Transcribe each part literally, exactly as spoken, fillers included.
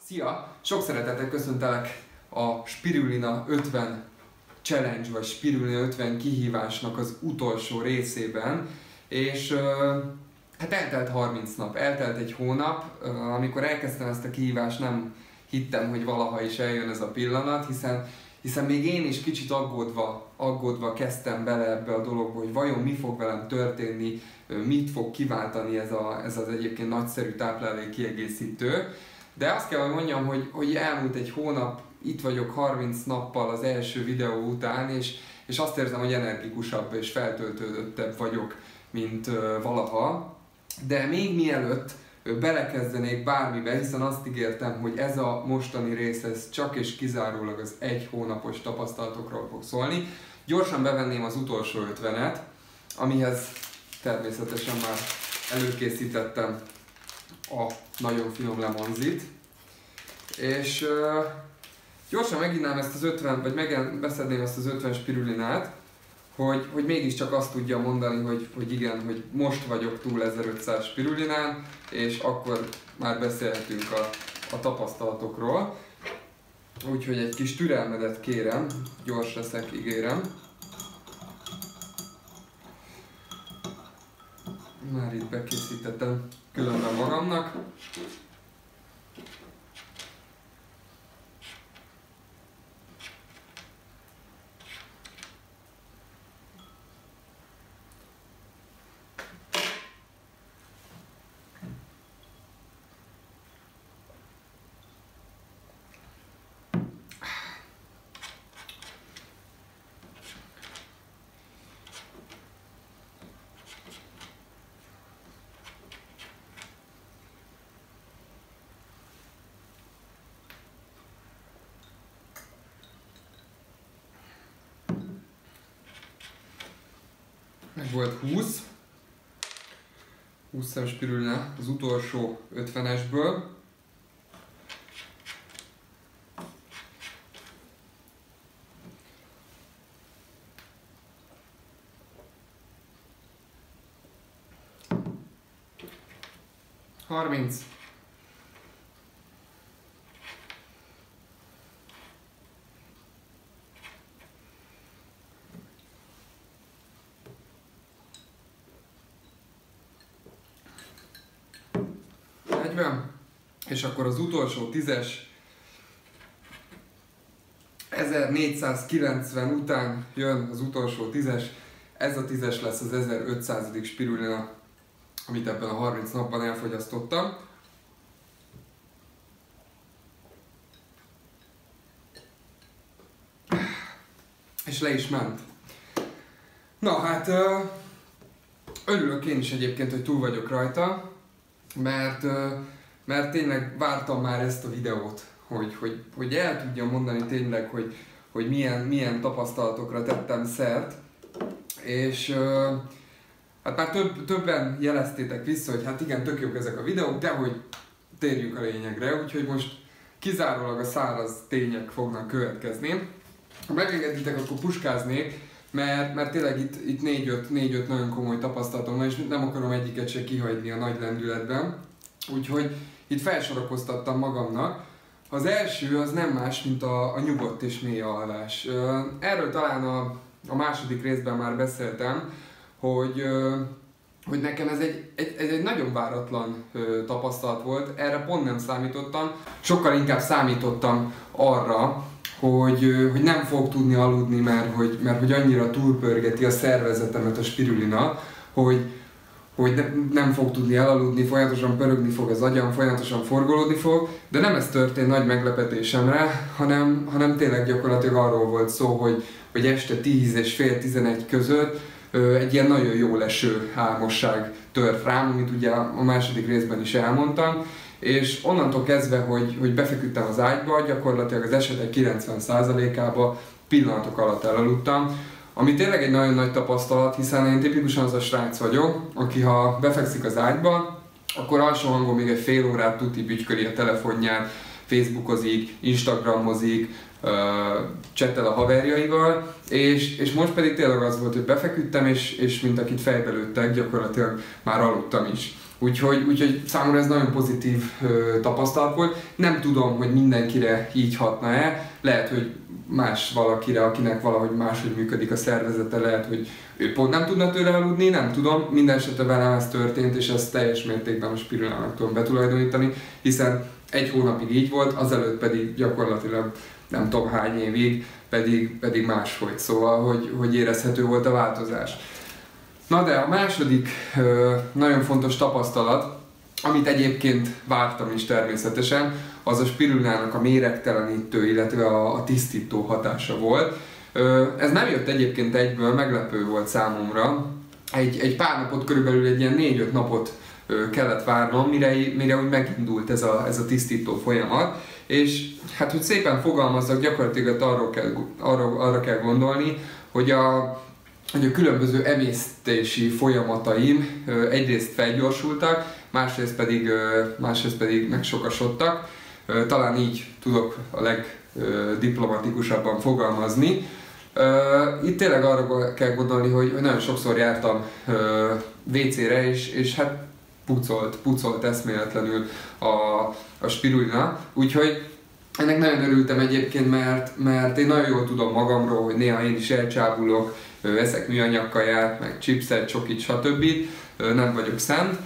Szia! Sok szeretettel köszöntelek a Spirulina ötven Challenge vagy Spirulina ötven kihívásnak az utolsó részében, és uh, hát eltelt harminc nap, eltelt egy hónap. Uh, amikor elkezdtem ezt a kihívást, nem hittem, hogy valaha is eljön ez a pillanat, hiszen, hiszen még én is kicsit aggódva, aggódva kezdtem bele ebbe a dologba, hogy vajon mi fog velem történni, mit fog kiváltani ez, a, ez az egyébként nagyszerű táplálékkiegészítő. De azt kell, hogy mondjam, hogy, hogy elmúlt egy hónap, itt vagyok harminc nappal az első videó után, és, és azt érzem, hogy energikusabb és feltöltődöttebb vagyok, mint uh, valaha. De még mielőtt uh, belekezdenék bármibe, hiszen azt ígértem, hogy ez a mostani rész ez csak és kizárólag az egy hónapos tapasztalatokról fog szólni, gyorsan bevenném az utolsó ötvenet, amihez természetesen már előkészítettem a nagyon finom lemonzit, és uh, gyorsan meginnám ezt az ötven, vagy megbeszedném ezt az ötven spirulinát, hogy, hogy mégiscsak azt tudja mondani, hogy, hogy igen, hogy most vagyok túl ezerötszáz spirulinán, és akkor már beszélhetünk a, a tapasztalatokról. Úgyhogy egy kis türelmedet kérem, gyors leszek, ígérem. Már itt bekészítettem különben magamnak. Meg volt húsz. húsz szem spirulina az utolsó ötvenesből. harminc. És akkor az utolsó tízes, ezernégyszázkilencven után jön az utolsó tízes, ez a tízes lesz az ezerötszázadik spirulina, amit ebben a harminc napban elfogyasztottam. És le is ment. Na hát, örülök én is egyébként, hogy túl vagyok rajta, mert Mert tényleg vártam már ezt a videót, hogy, hogy, hogy el tudjam mondani tényleg, hogy, hogy milyen, milyen tapasztalatokra tettem szert. És uh, hát már több, többen jeleztétek vissza, hogy hát igen, tök jók ezek a videók, de hogy térjünk a lényegre, úgyhogy most kizárólag a száraz tények fognak következni. Ha megengeditek, akkor puskáznék, mert, mert tényleg itt, itt négy-öt nagyon komoly tapasztalatom van, és nem akarom egyiket se kihagyni a nagy lendületben. Úgyhogy itt felsorakoztattam magamnak. Az első az nem más, mint a, a nyugodt és mély alvás. Erről talán a, a második részben már beszéltem, hogy, hogy nekem ez egy, egy, ez egy nagyon váratlan tapasztalat volt. Erre pont nem számítottam, sokkal inkább számítottam arra, hogy, hogy nem fog tudni aludni, mert hogy, mert hogy annyira túlpörgeti a szervezetemet a spirulina, hogy hogy ne, nem fog tudni elaludni, folyamatosan pörögni fog az agyam, folyamatosan forgolódni fog, de nem ez történt nagy meglepetésemre, hanem, hanem tényleg gyakorlatilag arról volt szó, hogy, hogy este tíz és fél tizenegy között ö, egy ilyen nagyon jól eső álmosság tört rám, amit ugye a második részben is elmondtam, és onnantól kezdve, hogy, hogy befeküdtem az ágyba, gyakorlatilag az esetek kilencven százalékában pillanatok alatt elaludtam, ami tényleg egy nagyon nagy tapasztalat, hiszen én tipikusan az a srác vagyok, aki ha befekszik az ágyba, akkor alsó hangon még egy fél órát tuti bütyköli a telefonján, Facebookozik, Instagramozik, uh, csettel a haverjaival, és, és most pedig tényleg az volt, hogy befeküdtem, és, és mint akit fejbe lőttek, gyakorlatilag már aludtam is. Úgyhogy, úgyhogy számomra ez nagyon pozitív ö, tapasztalat volt. Nem tudom, hogy mindenkire így hatna-e. Lehet, hogy más valakire, akinek valahogy máshogy működik a szervezete, lehet, hogy ő pont nem tudna tőle aludni, nem tudom. Mindenesetre velem ez történt, és ezt teljes mértékben a spirulának tudom betulajdonítani, hiszen egy hónapig így volt, azelőtt pedig gyakorlatilag nem tudom hány évig, pedig, pedig máshogy. Szóval, hogy, hogy érezhető volt a változás. Na de a második ö, nagyon fontos tapasztalat, amit egyébként vártam is természetesen, az a spirulának a méregtelenítő, illetve a, a tisztító hatása volt. Ö, ez nem jött egyébként egyből, meglepő volt számomra. Egy, egy pár napot, körülbelül egy ilyen négy-öt napot ö, kellett várnom, mire, mire úgy megindult ez a, ez a tisztító folyamat. És hát, hogy szépen fogalmazzak, gyakorlatilag arról kell, arra, arra kell gondolni, hogy a hogy a különböző emésztési folyamataim egyrészt felgyorsultak, másrészt pedig, másrészt pedig megsokasodtak. Talán így tudok a legdiplomatikusabban fogalmazni. Itt tényleg arra kell gondolni, hogy nagyon sokszor jártam vé cére, és, és hát pucolt, pucolt eszméletlenül a, a spirulina. Úgyhogy ennek nagyon örültem egyébként, mert, mert én nagyon jól tudom magamról, hogy néha én is elcsábulok, eszek műanyag kaját, meg chipset, csokit, stb. Nem vagyok szent.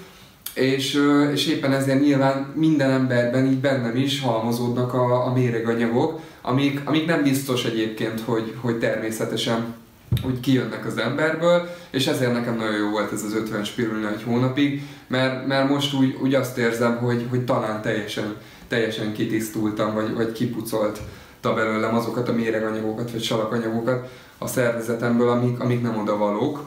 És, és éppen ezért nyilván minden emberben, így bennem is halmozódnak a, a méreganyagok, amik, amik nem biztos egyébként, hogy, hogy természetesen úgy kijönnek az emberből, és ezért nekem nagyon jó volt ez az ötven spirulina egy hónapig, mert, mert most úgy, úgy azt érzem, hogy, hogy talán teljesen, teljesen kitisztultam, vagy, vagy kipucolta belőlem azokat a méreganyagokat, vagy salakanyagokat a szervezetemből, amik, amik nem odavalók.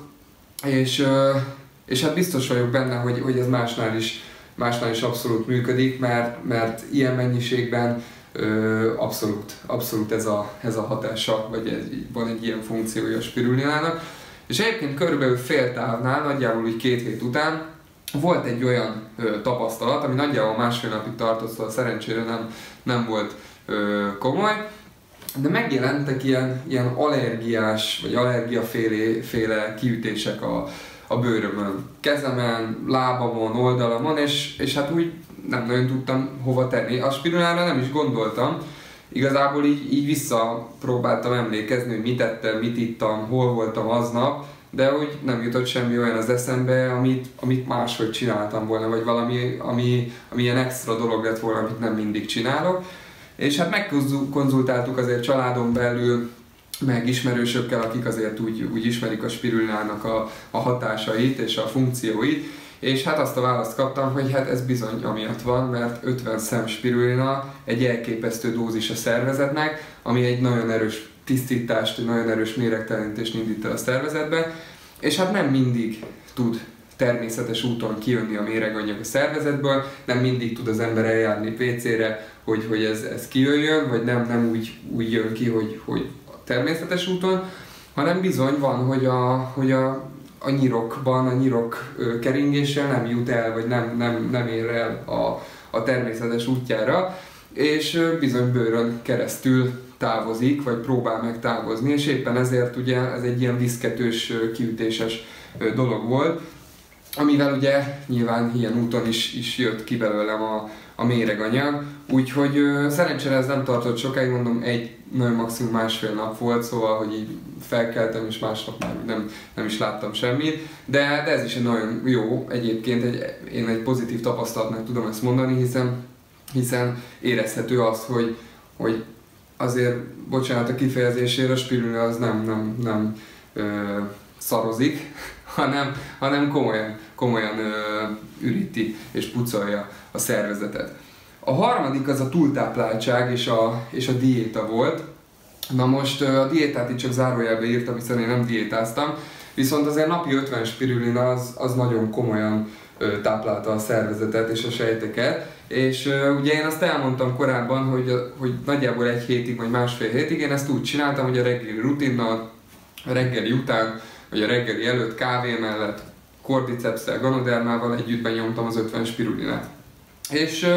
És, és hát biztos vagyok benne, hogy, hogy ez másnál is, másnál is abszolút működik, mert, mert ilyen mennyiségben abszolút, abszolút ez a, ez a hatása, vagy ez, van egy ilyen funkciója a spirulinának. És egyébként körülbelül fél távnál, nagyjából úgy két hét után volt egy olyan ö, tapasztalat, ami nagyjából másfél napig tartott, szóval szerencsére nem, nem volt ö, komoly, de megjelentek ilyen, ilyen allergiás, vagy allergiaféle féle kiütések a, a bőrömön, kezemen, lábamon, oldalamon, és, és hát úgy nem nagyon tudtam hova tenni. A spirulára nem is gondoltam, igazából így, így visszapróbáltam emlékezni, hogy mit ettem, mit ittam, hol voltam aznap, de úgy nem jutott semmi olyan az eszembe, amit, amit máshogy csináltam volna, vagy valami, ami, ami ilyen extra dolog lett volna, amit nem mindig csinálok. És hát megkonzultáltuk azért családon belül, meg ismerősökkel, akik azért úgy, úgy ismerik a spirulinának a, a hatásait és a funkcióit, és hát azt a választ kaptam, hogy hát ez bizony amiatt van, mert ötven szem spirulina egy elképesztő dózis a szervezetnek, ami egy nagyon erős tisztítást, egy nagyon erős méregtelenítést indít el a szervezetbe, és hát nem mindig tud természetes úton kijönni a méreganyag a szervezetből, nem mindig tud az ember eljárni vé cére, hogy, hogy ez, ez kijöjjön, vagy nem, nem úgy, úgy jön ki, hogy, hogy természetes úton, hanem bizony van, hogy a, hogy a, a nyirokban, a nyirok keringéssel nem jut el, vagy nem, nem, nem ér el a, a természetes útjára, és bizony bőrön keresztül távozik, vagy próbál meg távozni, és éppen ezért ugye ez egy ilyen viszketős, kiütéses dolog volt, amivel ugye nyilván ilyen úton is, is jött ki belőlem a, a méreganyag, úgyhogy ö, szerencsére ez nem tartott sokáig, mondom egy, nagyon maximum másfél nap volt, szóval, hogy így felkeltem és másnap már nem, nem is láttam semmit, de, de ez is egy nagyon jó, egyébként egy, én egy pozitív tapasztalatnak tudom ezt mondani, hiszen, hiszen érezhető az, hogy, hogy azért, bocsánat a kifejezésére, a spirulina az nem, nem, nem ö, szarozik, hanem, hanem komolyan, komolyan ö, üríti és pucolja a szervezetet. A harmadik az a túltápláltság és a, és a diéta volt. Na most a diétát itt csak zárójelbe írtam, hiszen én nem diétáztam, viszont azért napi ötven spirulina az, az nagyon komolyan ö, táplálta a szervezetet és a sejteket. És ö, ugye én azt elmondtam korábban, hogy, hogy nagyjából egy hétig vagy másfél hétig én ezt úgy csináltam, hogy a reggeli rutinnal, a reggeli után, vagy a reggeli előtt kávé mellett kordycepsszel, ganodermával együtt benyomtam az ötven spirulinát. És ö,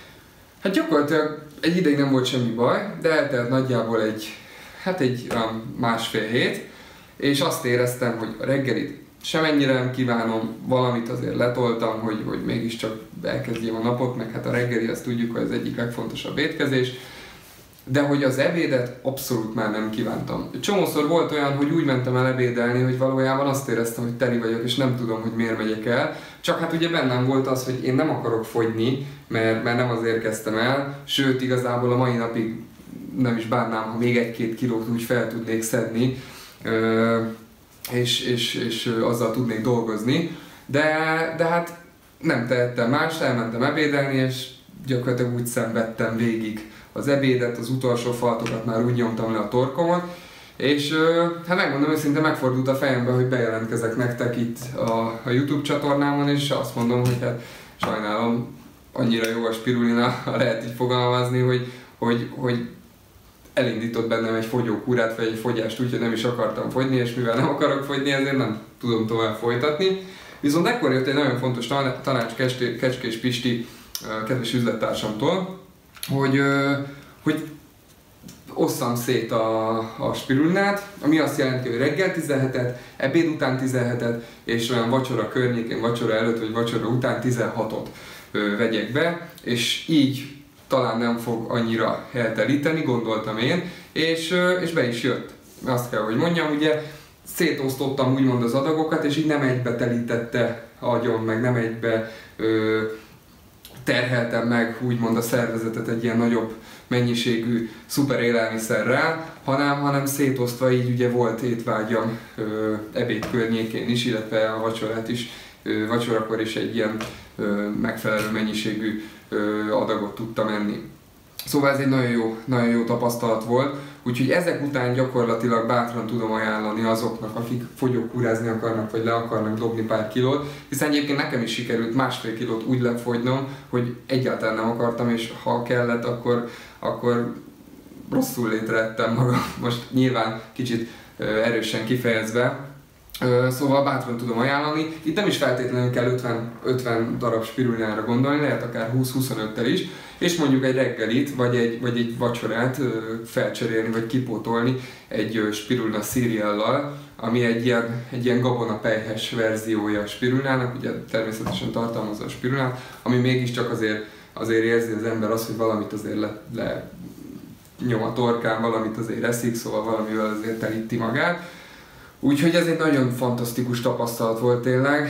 hát gyakorlatilag egy ideig nem volt semmi baj, de eltelt nagyjából egy, hát egy um, másfél hét, és azt éreztem, hogy a reggelit semennyire nem kívánom, valamit azért letoltam, hogy, hogy mégiscsak elkezdjem a napot, meg hát a reggeli, azt tudjuk, hogy az egyik legfontosabb étkezés. De hogy az ebédet abszolút már nem kívántam. Csomószor volt olyan, hogy úgy mentem el ebédelni, hogy valójában azt éreztem, hogy teli vagyok, és nem tudom, hogy miért megyek el. Csak hát ugye bennem volt az, hogy én nem akarok fogyni, mert, mert nem azért kezdtem el, sőt igazából a mai napig nem is bánnám, ha még egy-két kilót úgy fel tudnék szedni, és, és, és azzal tudnék dolgozni. De, de hát nem tehettem más, elmentem ebédelni, és gyakorlatilag úgy szenvedtem végig az ebédet, az utolsó faltokat már úgy nyomtam le a torkomon, és hát megmondom őszintén, megfordult a fejembe, hogy bejelentkezek nektek itt a, a YouTube csatornámon, és azt mondom, hogy hát sajnálom, annyira jó a spirulina, ha lehet így fogalmazni, hogy, hogy, hogy elindított bennem egy fogyókúrát, vagy egy fogyást, úgyhogy nem is akartam fogyni, és mivel nem akarok fogyni, ezért nem tudom tovább folytatni. Viszont ekkor jött egy nagyon fontos tanács Kecskés Pisti kedves üzlettársamtól, hogy, hogy osszam szét a, a spirulinát, ami azt jelenti, hogy reggel tizenhetet, ebéd után tizenhetet, és olyan vacsora környékén, vacsora előtt vagy vacsora után tizenhatot vegyek be, és így talán nem fog annyira eltelíteni, gondoltam én, és, és be is jött. Azt kell, hogy mondjam, ugye szétosztottam úgymond az adagokat, és így nem egybe telítette agyon, meg nem egybe ö, terheltem meg úgymond a szervezetet egy ilyen nagyobb mennyiségű szuper élelmiszerrel, hanem, hanem szétosztva így ugye volt étvágyam ö, ebéd környékén is, illetve a vacsorát is, ö, vacsorakor is egy ilyen ö, megfelelő mennyiségű ö, adagot tudtam enni. Szóval ez egy nagyon jó, nagyon jó tapasztalat volt, úgyhogy ezek után gyakorlatilag bátran tudom ajánlani azoknak, akik fogyókúrázni akarnak, vagy le akarnak dobni pár kilót, hiszen egyébként nekem is sikerült másfél kilót úgy lefogynom, hogy egyáltalán nem akartam, és ha kellett, akkor, akkor rosszul létreettem magam, most nyilván kicsit erősen kifejezve. Szóval bátran tudom ajánlani. Itt nem is feltétlenül kell ötven, ötven darab spirulinára gondolni, lehet akár húsz-huszonöttel is, és mondjuk egy reggelit, vagy egy, vagy egy vacsorát felcserélni, vagy kipótolni egy spirulina szíriellal, ami egy ilyen, egy ilyen gabonapelyhes verziója a spirulinának, ugye természetesen tartalmazza a spirulinát, ami mégiscsak azért, azért érzi az ember azt, hogy valamit azért le, le nyom a torkán, valamit azért eszik, szóval valamivel azért telíti magát. Úgyhogy ez egy nagyon fantasztikus tapasztalat volt tényleg,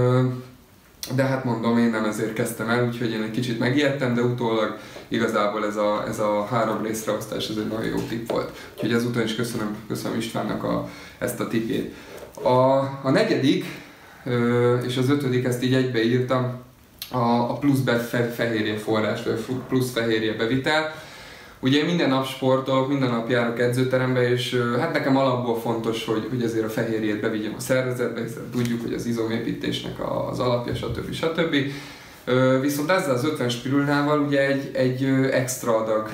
de hát mondom, én nem ezért kezdtem el, úgyhogy én egy kicsit megijedtem, de utólag igazából ez a, ez a három részreosztás, ez egy nagyon jó tipp volt. Úgyhogy ezúton is köszönöm, köszönöm Istvánnak a, ezt a tippjét. A, a negyedik és az ötödik, ezt így egybeírtam, a, a plusz fehérje forrás, vagy plusz fehérje bevitel. Ugye minden nap sportolok, minden nap járok edzőterembe, és hát nekem alapból fontos, hogy, hogy azért a fehérjét bevigyem a szervezetbe, hiszen tudjuk, hogy az izomépítésnek az alapja, stb. stb. Viszont ezzel az ötven spirulinával ugye egy, egy extra adag,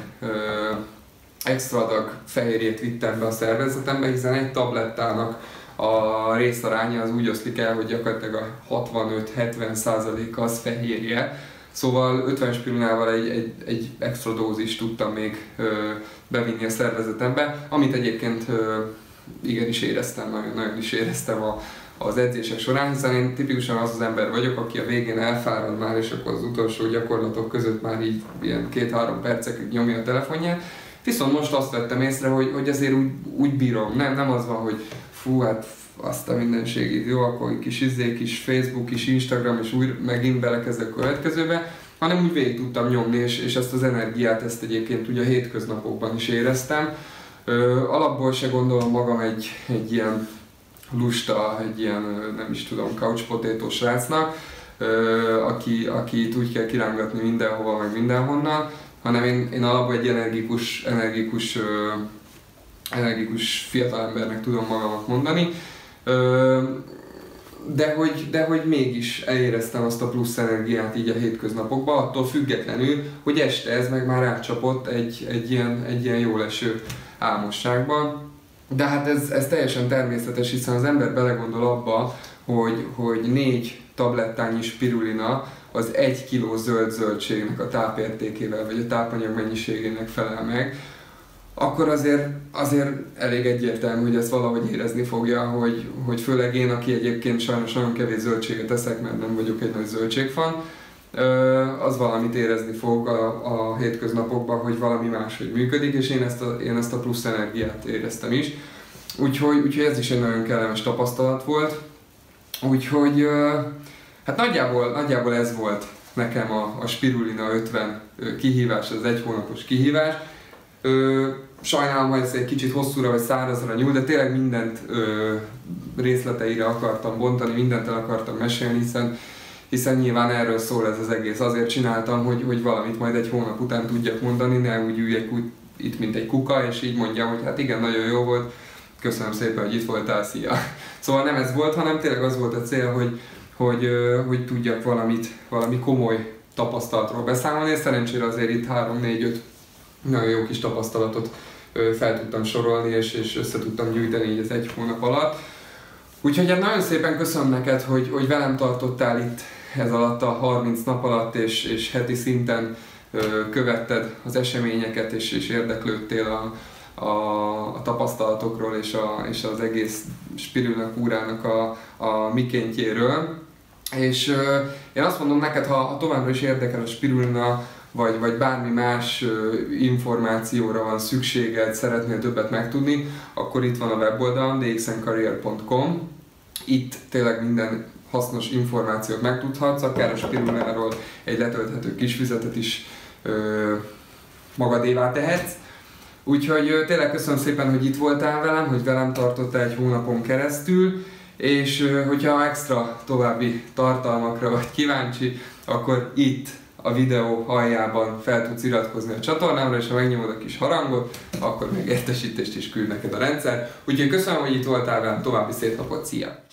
extra adag fehérjét vittem be a szervezetembe, hiszen egy tablettának a részaránya az úgy oszlik el, hogy gyakorlatilag a hatvanöt-hetven százalék az fehérje. Szóval ötven spirulinával egy, egy, egy extra dózist tudtam még ö, bevinni a szervezetembe, amit egyébként ö, igenis éreztem, nagyon, nagyon is éreztem a, az edzések során, hiszen én tipikusan az az ember vagyok, aki a végén elfárad már, és akkor az utolsó gyakorlatok között már így ilyen két-három percekig nyomja a telefonját. Viszont most azt vettem észre, hogy, hogy azért úgy, úgy bírom, nem, nem az van, hogy fú, hát azt a mindenségét, jó, akkor kis izzé, kis Facebook, kis Instagram, és úgy megint belekezdek a következőbe, hanem úgy végig tudtam nyomni, és, és ezt az energiát, ezt egyébként ugye a hétköznapokban is éreztem. Ö, alapból se gondolom magam egy, egy ilyen lusta, egy ilyen, nem is tudom, couch potato srácnak, ö, aki, akit úgy kell kirángatni mindenhova, meg mindenhonnan, hanem én, én alapból egy energikus, energikus, ö, energikus fiatalembernek tudom magamat mondani. De hogy, de hogy mégis eléreztem azt a plusz energiát így a hétköznapokban, attól függetlenül, hogy este ez meg már átcsapott egy, egy, ilyen, egy ilyen jól eső álmosságban. De hát ez, ez teljesen természetes, hiszen az ember belegondol abba, hogy, hogy négy tablettányi spirulina az egy kiló zöld zöldségnek a tápértékével, vagy a tápanyag mennyiségének felel meg, akkor azért, azért elég egyértelmű, hogy ezt valahogy érezni fogja, hogy, hogy főleg én, aki egyébként sajnos nagyon kevés zöldséget eszek, mert nem vagyok egy nagy zöldségfan, az valamit érezni fog a, a hétköznapokban, hogy valami máshogy működik, és én ezt a, én ezt a plusz energiát éreztem is. Úgyhogy, úgyhogy ez is egy nagyon kellemes tapasztalat volt. Úgyhogy hát nagyjából, nagyjából ez volt nekem a, a Spirulina ötven kihívás, az egy hónapos kihívás. Ö, sajnálom, hogy ez egy kicsit hosszúra vagy szárazra nyúl, de tényleg mindent ö, részleteire akartam bontani, mindent el akartam mesélni, hiszen, hiszen nyilván erről szól ez az egész. Azért csináltam, hogy, hogy valamit majd egy hónap után tudjak mondani, ne úgy üljek úgy, itt, mint egy kuka, és így mondjam, hogy hát igen, nagyon jó volt, köszönöm szépen, hogy itt voltál, szia! Szóval nem ez volt, hanem tényleg az volt a cél, hogy, hogy, hogy tudjak valamit, valami komoly tapasztalatról beszámolni, és szerencsére azért itt három négy öt nagyon jó kis tapasztalatot fel tudtam sorolni, és, és össze tudtam gyűjteni így az egy hónap alatt. Úgyhogy hát nagyon szépen köszönöm neked, hogy, hogy velem tartottál itt ez alatt a harminc nap alatt, és, és heti szinten ö, követted az eseményeket, és, és érdeklődtél a, a, a tapasztalatokról, és, a, és az egész Spirulina kúrának a, a mikéntjéről. És ö, én azt mondom neked, ha, ha továbbra is érdekel a Spirulina, Vagy, vagy bármi más uh, információra van szükséged, szeretnél többet megtudni, akkor itt van a weboldalam, d x n career pont com. Itt tényleg minden hasznos információt megtudhatsz, akár a Spirulináról egy letölthető kisfüzetet is uh, magadévá tehetsz. Úgyhogy uh, tényleg köszönöm szépen, hogy itt voltál velem, hogy velem tartottál egy hónapon keresztül, és uh, hogyha extra további tartalmakra vagy kíváncsi, akkor itt a videó aljában fel tudsz iratkozni a csatornámra, és ha megnyomod a kis harangot, akkor még értesítést is küld neked a rendszer. Úgyhogy köszönöm, hogy itt voltál velem, további szép napot, szia!